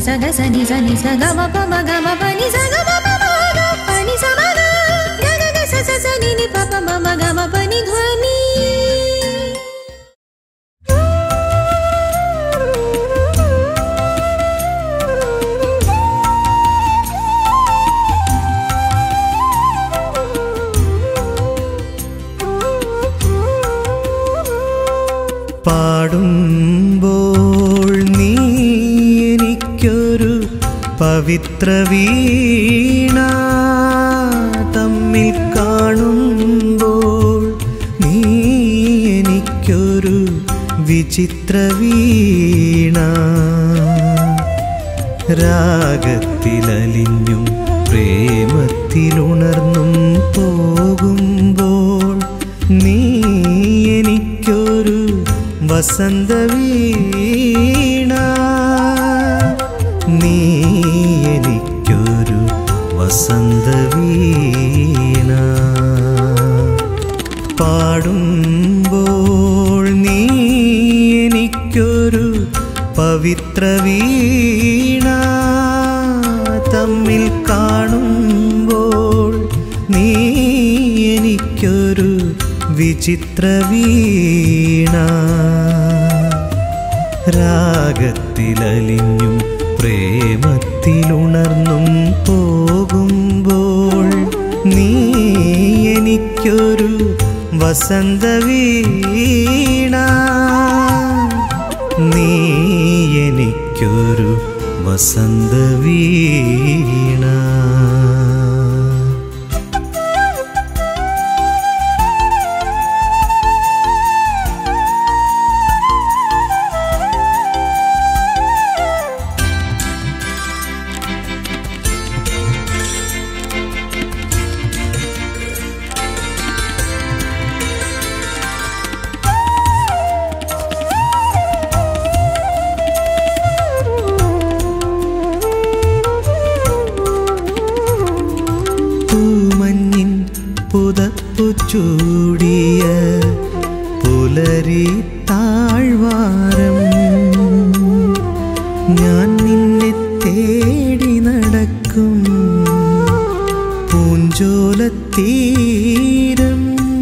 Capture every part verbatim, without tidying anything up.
sa ga sa ni sa ni sa ga ma pa ma ga ma pa ni sa ga ma pa ma ga pa ni sa ma ga ga ga ga sa sa sa ni ni pa pa ma ma ga ma pa ni ध्वनि പാടുമ്പോൾ നീ എനിക്കൊരു പവിത്ര വീണ തമ്മിൽ കാണുമ്പോൾ നീ എനിക്കൊരു വിചിത്ര വീണ രാഗത്തിലലിഞ്ഞും പ്രേമത്തിലുണർന്നും പോകുമ്പോൾ നീ എനിക്കൊരു വസന്ത വീണ നീ എനിക്കൊരു വസന്ത വീണ പാടുമ്പോൾ നീ എനിക്കൊരു പവിത്ര വീണ തമ്മിൽ കാണുമ്പോൾ നീ എനിക്കൊരു വിചിത്ര വീണ രാഗത്തിലലിഞ്ഞും പ്രേമത്തിലുണർന്നും പോകുമ്പോൾ നീ എനിക്കൊരു വസന്ത വീണ നീ എനിക്കൊരു വസന്ത വീണ പുതപ്പു ചൂടിയ പുലരി താഴ്വാരം ഞാൻ നിന്നെ തേടി നടക്കും പൂഞ്ചോലത്തീരം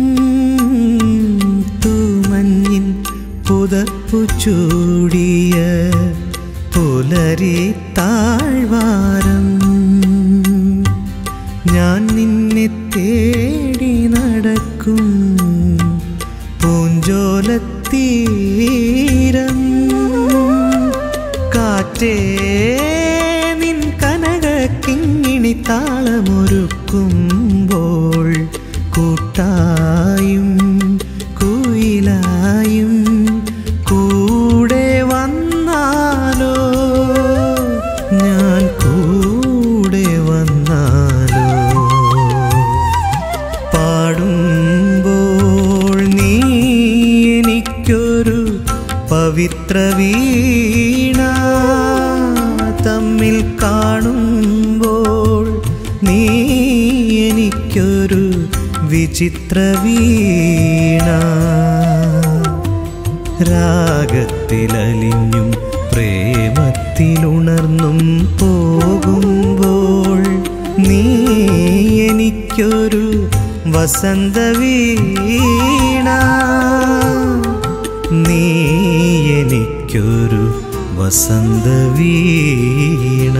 തൂമഞ്ഞിൻ പുതപ്പു ചൂടിയ പുലരി താഴ്വാരം ഞാൻ നിന്നെ തേടി നടക്കും പൂഞ്ചോലത്തീരം കാറ്റേ നിൻ കനക കിങ്ങിണി താളമൊരുക്കുമ്പോൾ കൂട്ടായും കുയിലായും കൂടെ വന്നാലോ ഞാൻ കൂടെ വന്നാലോ പാടുമ്പോൾ നീ എനിക്കൊരു പവിത്ര വീണ തമ്മിൽ കാണുമ്പോൾ നീ എനിക്കൊരു വിചിത്ര വീണ രാഗത്തിലലിഞ്ഞും പ്രേമത്തിലുണർന്നും പോകുമ്പോൾ നീ എനിക്കൊരു വസന്ത വീണ നീ എനിക്കൊരു വസന്ത വീണ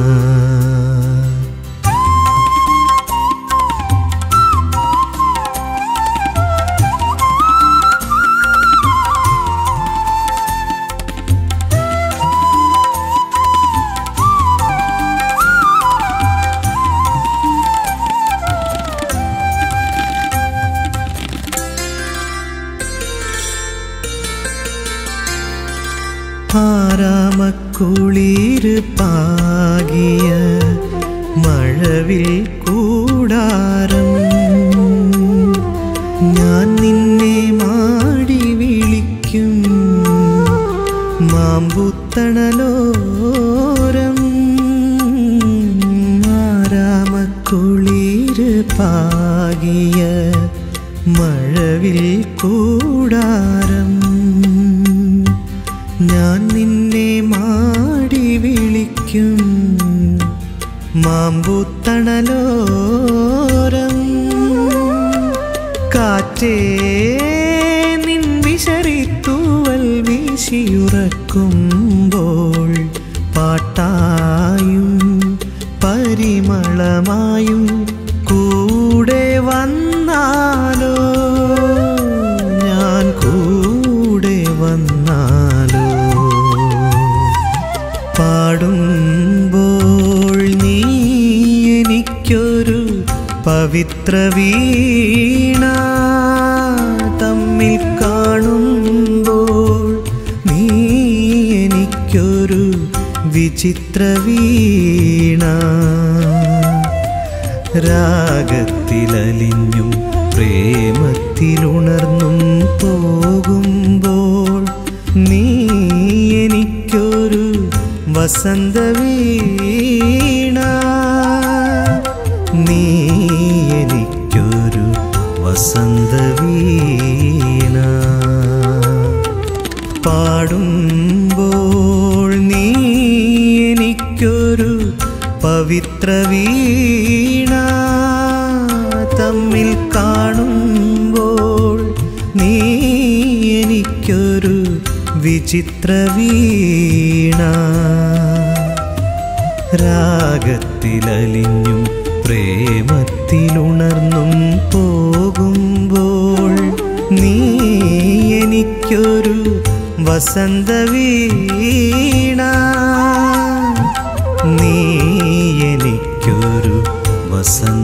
ആരാമക്കുളിര് പാകിയ മഴവിൽ കൂടാരം ഞാൻ നിന്നെ മാടി വിളിക്കും മാമ്പുത്തണലോരം ആരാമക്കുളിര് പാകിയ മഴവിൽ കൂടാരം ഞാൻ നിന്നെ മാടി വിളിക്കും വിളിക്കും മാമ്പൂത്തണലോരം. കാറ്റേ നിൻ വിശറിത്തൂവൽ വീശിയുറക്കുമ്പോൾ പാട്ടായും പരിമളമായും കൂടെ വന്നാലോ, ഞാൻ കൂടെ വന്നാലോ. പാടുമ്പോൾ നീ എനിക്കൊരു പവിത്ര വീണ, തമ്മിൽ കാണുമ്പോൾ നീ എനിക്കൊരു വിചിത്ര വീണ. രാഗത്തിലലിഞ്ഞും പ്രേമത്തിലുണർന്നും പോകുമ്പോൾ നീ എനിക്കൊരു വസന്ത വീണ, നീ എനിക്കൊരു വസന്ത വീണ. പാടുമ്പോൾ നീ എനിക്കൊരു പവിത്ര വീണ, തമ്മിൽ കാണുമ്പോൾ നീ എനിക്കൊരു വിചിത്ര വീണ. രാഗത്തിലലിഞ്ഞും പ്രേമത്തിലുണർന്നും പോകുമ്പോൾ നീ എനിക്കൊരു വസന്ത വീണ, നീ എനിക്കൊരു വസന്ത